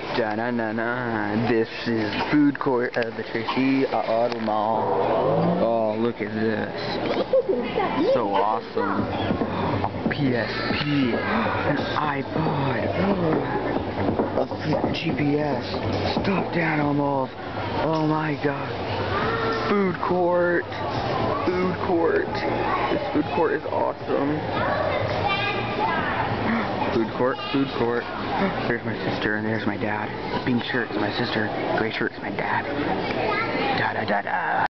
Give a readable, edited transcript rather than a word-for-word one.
Da-na-na-na. This is the food court of the Tracy Auto Mall. Oh, look at this. So awesome. A PSP, an iPod, a GPS, stuffed animals. Oh my god. Food court. Food court. This food court is awesome. Food court, food court. There's my sister and there's my dad. Pink shirt's my sister, gray shirt's my dad. Da da da da.